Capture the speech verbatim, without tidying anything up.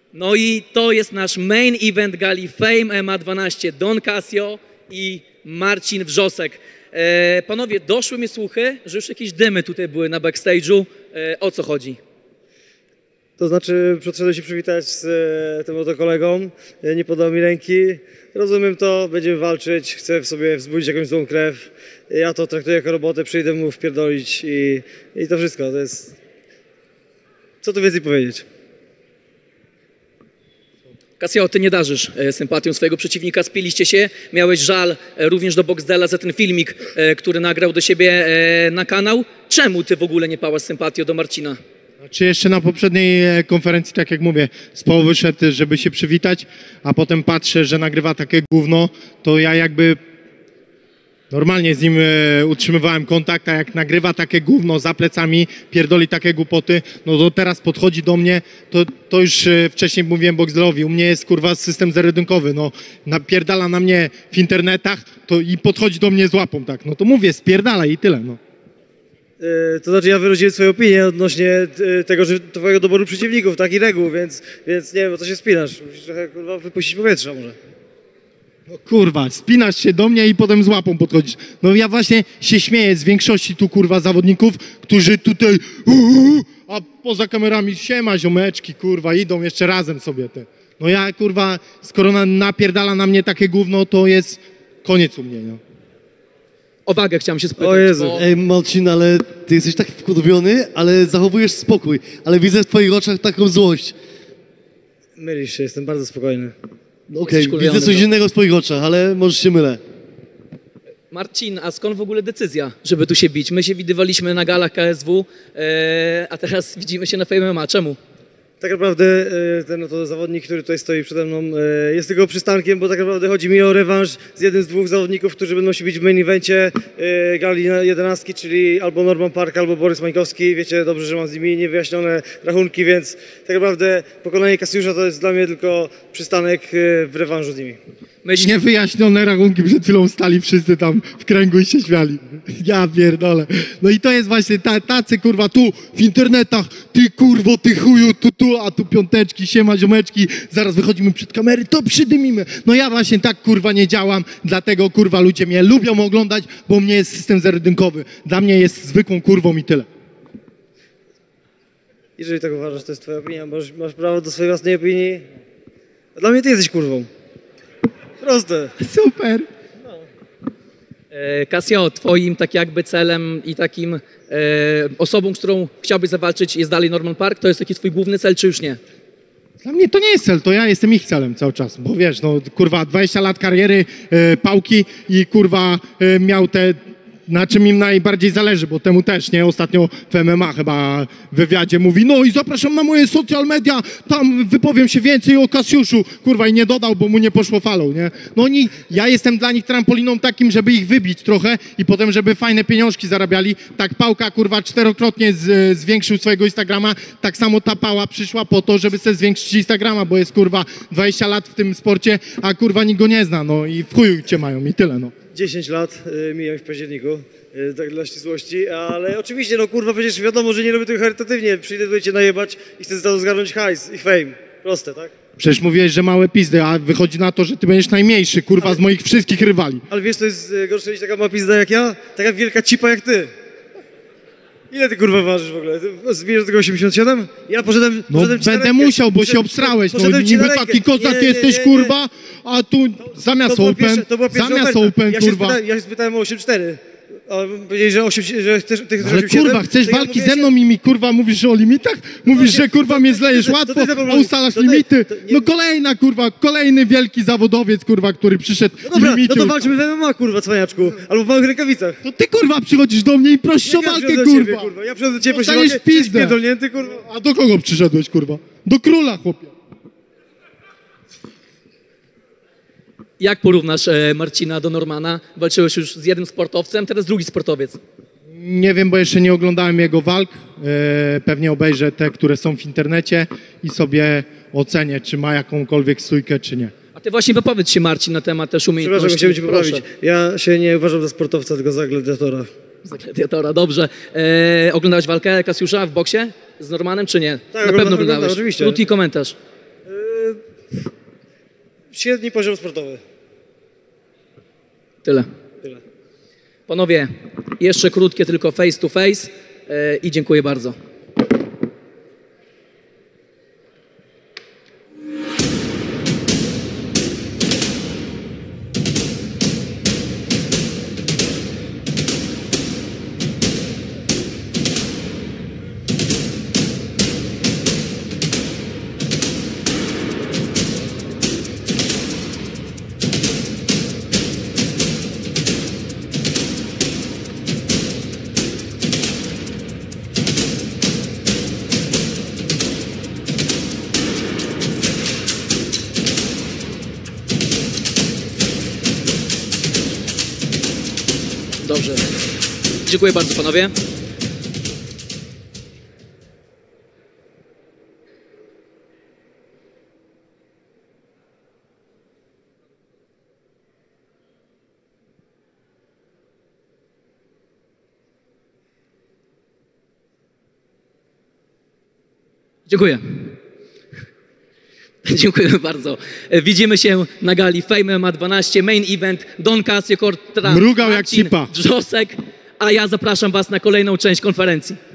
No i to jest nasz main event gali Fame M M A dwanaście. Don Casio i Marcin Wrzosek. E, panowie, doszły mi słuchy, że już jakieś dymy tutaj były na backstage'u. E, o co chodzi? To znaczy, przyszedłem się przywitać z e, tym oto kolegą, e, nie podał mi ręki. Rozumiem to, będziemy walczyć, chcę w sobie wzbudzić jakąś złą krew. Ja to traktuję jako robotę, przyjdę mu wpierdolić i, i to wszystko. To jest... Co tu więcej powiedzieć? Casio, ty nie darzysz e, sympatią swojego przeciwnika, spiliście się, miałeś żal e, również do Boxdela za ten filmik, e, który nagrał do siebie e, na kanał. Czemu ty w ogóle nie pałasz sympatią do Marcina? Czy jeszcze na poprzedniej konferencji, tak jak mówię, z Paul wyszedł, żeby się przywitać, a potem patrzę, że nagrywa takie gówno, to ja jakby normalnie z nim e, utrzymywałem kontakt, a jak nagrywa takie gówno za plecami, pierdoli takie głupoty, no to teraz podchodzi do mnie, to, to już e, wcześniej mówiłem Boxdelowi, u mnie jest kurwa system zero-jedynkowy, no napierdala na mnie w internetach to i podchodzi do mnie z łapą, tak, no to mówię, spierdalaj i tyle, no. To znaczy, ja wyraziłem swoją opinię odnośnie tego, że twojego doboru przeciwników, tak i reguł, więc, więc nie wiem, o co się spinasz. Musisz trochę, kurwa, wypuścić powietrza może. No kurwa, spinasz się do mnie i potem z łapą podchodzisz. No ja właśnie się śmieję z większości tu kurwa zawodników, którzy tutaj uuu, a poza kamerami siema ziomeczki, kurwa, idą jeszcze razem sobie te. No ja kurwa, skoro na, napierdala na mnie takie gówno, to jest koniec u mnie, no. O wagę chciałem się spytać. O Jezu. Bo... Ej, Marcin, ale ty jesteś tak wkurwiony, ale zachowujesz spokój. Ale widzę w twoich oczach taką złość. Mylisz się, jestem bardzo spokojny. No okej, Jesteś widzę coś no. innego w twoich oczach, ale może się mylę. Marcin, a skąd w ogóle decyzja, żeby tu się bić? My się widywaliśmy na galach K S W, e, a teraz widzimy się na Fame M M A. Czemu? Tak naprawdę e, ten oto zawodnik, który tutaj stoi przede mną, e, jest tylko przystankiem, bo tak naprawdę chodzi mi o rewanż z jednym z dwóch zawodników, którzy będą się bić w main evencie e, gali jedenastki, czyli albo Norman Park, albo Borys Mańkowski. Wiecie dobrze, że mam z nimi niewyjaśnione rachunki, więc tak naprawdę pokonanie Kasiusza to jest dla mnie tylko przystanek e, w rewanżu z nimi. Myśl... Niewyjaśnione rachunki, przed chwilą stali wszyscy tam w kręgu i się śmiali. Ja pierdolę. No i to jest właśnie ta, tacy kurwa tu w internetach, ty kurwo, ty chuju, tu, tu, a tu piąteczki, siema ziomeczki, zaraz wychodzimy przed kamery, to przydymimy. No ja właśnie tak kurwa nie działam, dlatego kurwa ludzie mnie lubią oglądać, bo u mnie jest system zero-jedynkowy. Dla mnie jest zwykłą kurwą i tyle. Jeżeli tak uważasz, to jest twoja opinia, masz, masz prawo do swojej własnej opinii. A dla mnie ty jesteś kurwą. Proste. Super. E, Casio, twoim tak jakby celem i takim e, osobą, z którą chciałbyś zawalczyć jest dalej Norman Park? To jest taki twój główny cel, czy już nie? Dla mnie to nie jest cel, to ja jestem ich celem cały czas, bo wiesz, no kurwa dwadzieścia lat kariery, e, pałki i kurwa e, miał te, na czym im najbardziej zależy, bo temu też, nie? Ostatnio w M M A chyba w wywiadzie mówi, no i zapraszam na moje social media, tam wypowiem się więcej o Kasiuszu, kurwa i nie dodał, bo mu nie poszło falą, nie? No oni, ja jestem dla nich trampoliną takim, żeby ich wybić trochę i potem, żeby fajne pieniążki zarabiali. Tak Pałka, kurwa, czterokrotnie z, zwiększył swojego Instagrama, tak samo ta Pała przyszła po to, żeby sobie zwiększyć Instagrama, bo jest, kurwa, dwadzieścia lat w tym sporcie, a kurwa nikt go nie zna, no i w chuju cię mają i tyle, no. dziesięć lat y, mijam w październiku, y, tak dla ścisłości, ale oczywiście, no kurwa, przecież wiadomo, że nie robię tego charytatywnie. Przyjdę tutaj cię najebać i chcę za to zgarnąć hajs i fame. Proste, tak? Przecież mówiłeś, że małe pizdy, a wychodzi na to, że ty będziesz najmniejszy, kurwa, Ale- z moich wszystkich rywali. Ale wiesz, to jest y, gorsze niż taka mała pizda jak ja? Taka wielka cipa jak ty. Ile ty kurwa ważysz w ogóle? Ty Zbierzesz tego osiemdziesiąt siedem? Ja poszedłem, No poszedłem ci na będę rękę. musiał, bo się Poszedłem- obstrałeś, no poszedłem ci na niby rękę. taki kozak Nie, nie, jesteś, nie, nie. kurwa, a tu zamiast To była open, pierwsza- to była pierwsza zamiast oferta. open, ja się kurwa. Spytałem, ja się spytałem o osiem cztery. A powiedzieli, że, osiem, że chcesz, ty chcesz Ale osiem siedem, kurwa, chcesz to ja walki mówię, ze mną i mi kurwa mówisz o limitach? Mówisz, No nie, że kurwa to- mnie to- zlejesz to- to- łatwo, to ty a zaproponuj. ustalasz To ty- limity. to nie- No kolejna kurwa, kolejny wielki zawodowiec kurwa, który przyszedł No dobra, limity. no to ustala. walczmy w M M A, kurwa, cwaniaczku. Albo w małych rękawicach. To ty kurwa przychodzisz do mnie i prosisz o Jak ja walkę, przyszedłem do ciebie, kurwa. kurwa. Ja przyszedłem do ciebie, prosiłem Dostaniesz o walkę, pizdę. pierdolnięty, kurwa. A do kogo przyszedłeś, kurwa? Do króla, chłopie. Jak porównasz e, Marcina do Normana? Walczyłeś już z jednym sportowcem, teraz drugi sportowiec. Nie wiem, bo jeszcze nie oglądałem jego walk. E, pewnie obejrzę te, które są w internecie i sobie ocenię, czy ma jakąkolwiek stójkę, czy nie. A ty właśnie wypowiedz się, Marcin, na temat też umiejętności. Przepraszam, chciałem cię poprawić. Proszę. Ja się nie uważam za sportowca, tylko za gladiatora. Za gladiatora, dobrze. E, oglądałeś walkę Kasiusza w boksie z Normanem, czy nie? Tak, na pewno oglądam, oglądałeś. oglądam, oczywiście. Krótki komentarz. Średni poziom sportowy. Tyle. Tyle. Panowie, jeszcze krótkie tylko face to face yy, i dziękuję bardzo. Dobrze. Dziękuję bardzo, panowie. Dziękuję. Dziękujemy bardzo. Widzimy się na gali Fame M M A dwanaście, main event, Don Casio kontra Mrugał jak Marcin cipa. Wrzosek, a ja zapraszam was na kolejną część konferencji.